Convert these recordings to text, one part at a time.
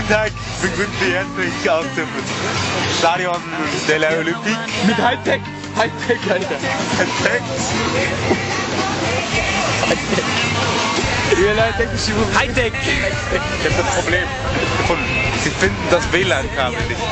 Tag begrüßt die Erdbeere aus dem Stadion de la Olympique. Mit Hightech, Alter. Perfekt. Hightech. Ich hab das Problem. Sie finden das WLAN-Kabel nicht.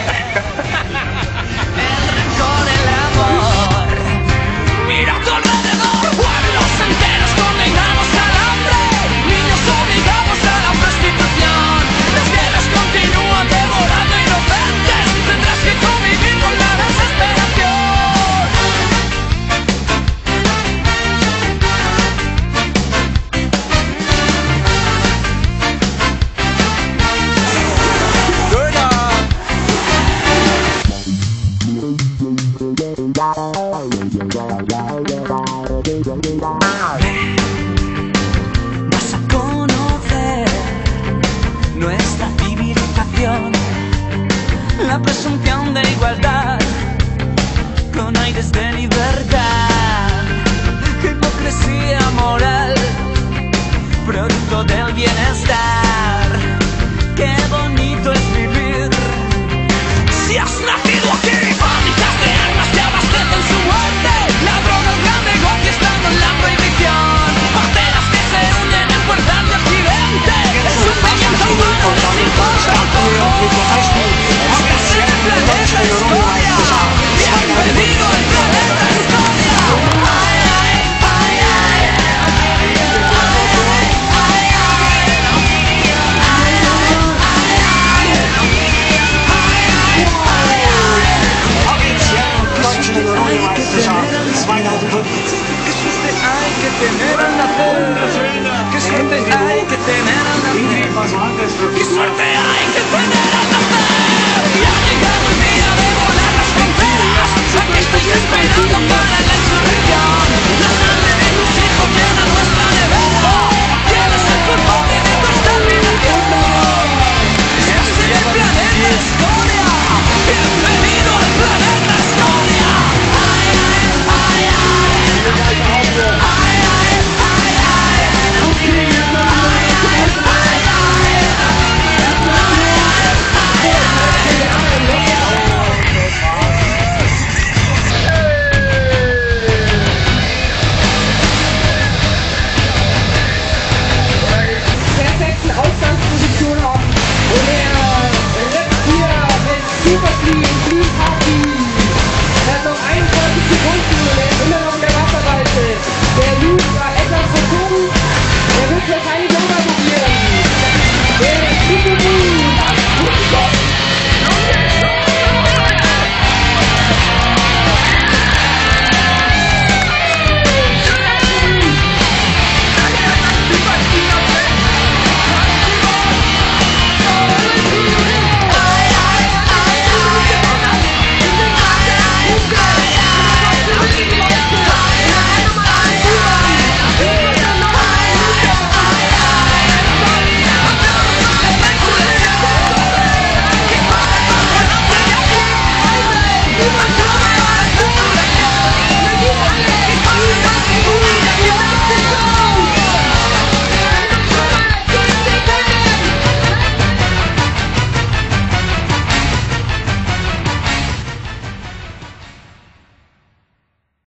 Vas a conocer nuestra civilización, la presunción de igualdad, con aires de libertad, hipocresía moral, producto del bienestar. Qué bonito es vivir. Si has nacido aquí, fábricas de armas te abastecen su muerte. La droga es gran negocio estando en la prohibición. Parteras que se hunden en puertas de accidente. El sufrimiento humano sin control. Hágase el planeta historia. Bienvenido al planeta historia. Ay, ay, ay, ay. Qué suerte hay que tener al nacer, qué suerte hay que tener.